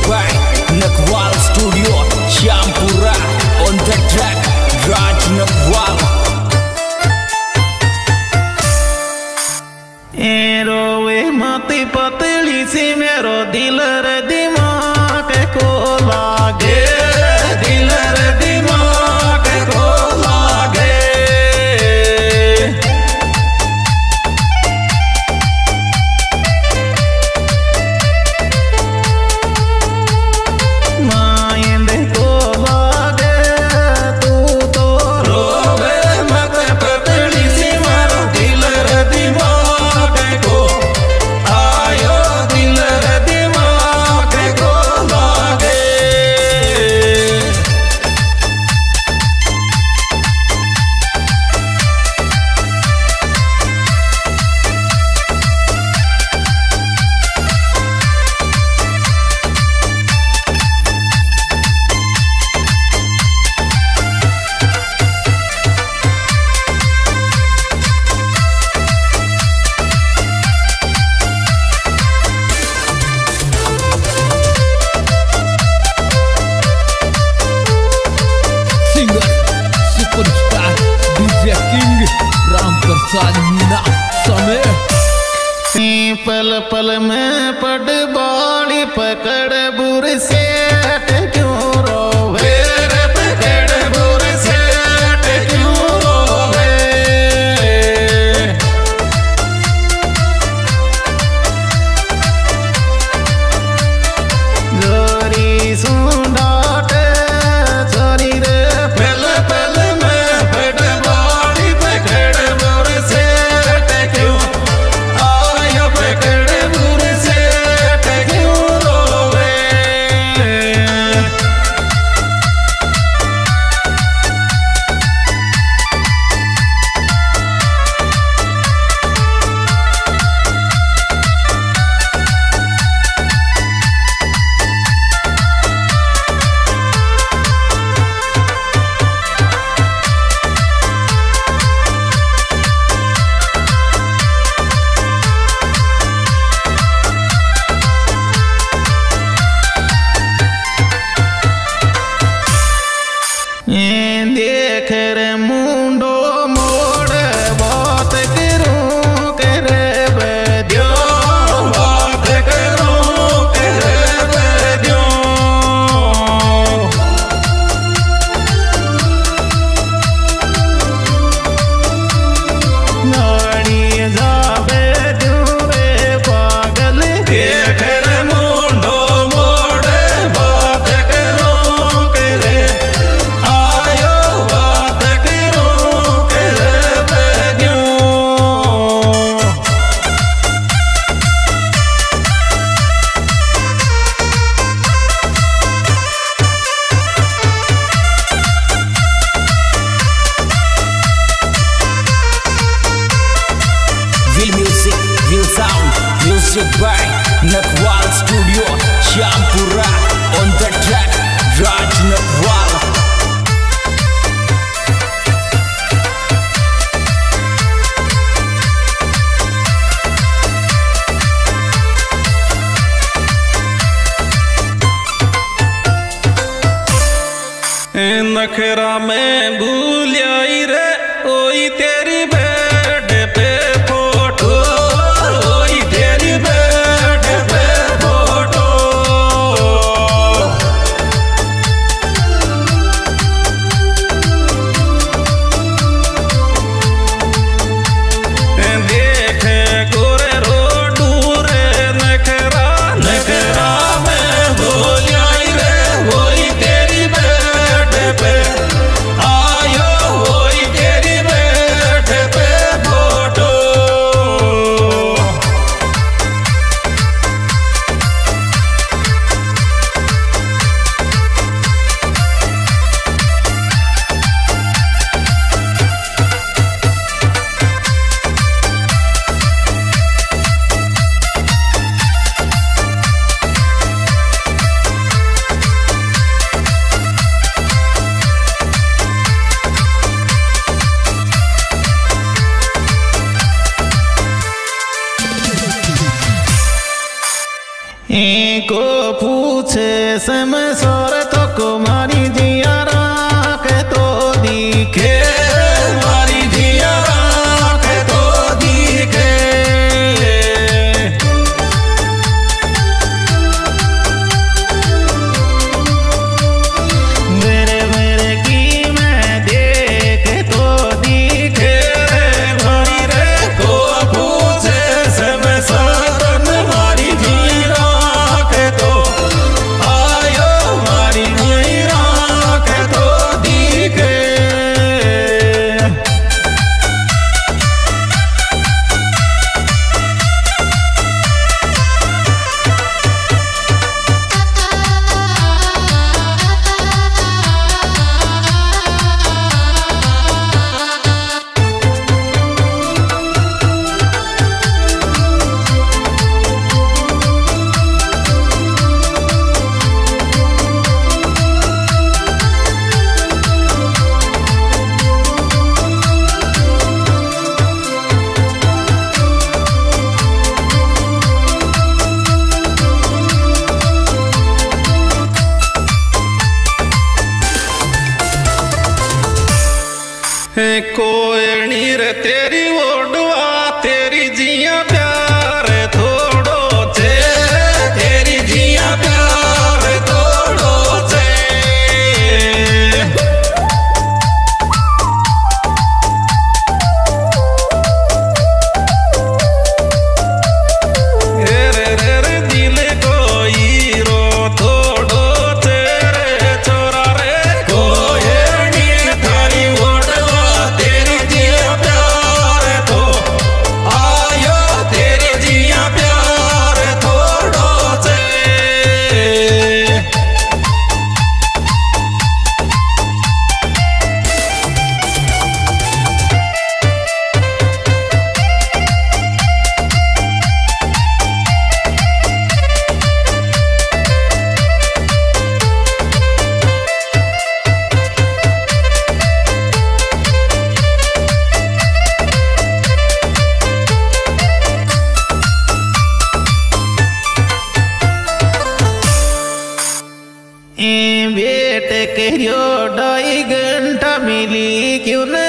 by Nakwal Studio, Syampura. On the track, Raj Nakwal. रोवे मती पतली सी मेरो दिल रे दिमाग को लागे, दिल रे दिमाग को लागे। मायंदे को लागे तू तो रोवे मत पतली सी मेरो दिल रे दिमाग को आयो, दिल रे दिमाग को लागे। Singer, superstar, DJ King, Ram Prasad Meena, Samir. पल पल में पड़ बाड़ी पकड़ बुर से क्यों रोवे रे, पकड़ बुर से क्यों रोवे। जोरी सुंडाट जोरी रे पल पल में पड़ बाड़ी पकड़ बुर से क्यों आयो, पकड़ बुर से क्यों रोवे। देख रे मुंडो मोड़ बात करूं करे बद्यो, बात करूं करे बद्यो। नाड़ी जाबे दूरे पागल देख रे मुंडो मोड़ बात करूं करे आयो, बात करूं करे बद्यो। Real music, real sound, music by Nakwal Studio, Syampura. On the track, Raj Nakwal. नखरा में भूल आई रे ओई तेरी बेड पे फोटो, ओई तेरी बेड पे फोटो। देख गोरे रोडू रे नखरा, नखरा में भूल आई रे ओई तेरी बेड पे आयो, ओई तेरी बेड पूछे समय सोर तो कुमारी जिया राख तो दिखे मारी जिया राख तो दिखे मेरे मेरे की मैं देख तो दिखे मारी रे तो पूछे समय सोर मारी जिया राख तो आयो मारी जिया राख तो दिखे कोयणी रे तेरी ओडवा तेरी जिया प्यार थोड़ो छे तेरी जिया प्यार थोड़ो छे रे रे रे दिल को हीरो थोड़ो छे रे छोरा रे कोयणी थारी ओडवा तेरी जिया प्यार तो आयो तेरी जिया प्यार थोड़ो छे बेटे कहो 2.5 घंटा मिली क्यों न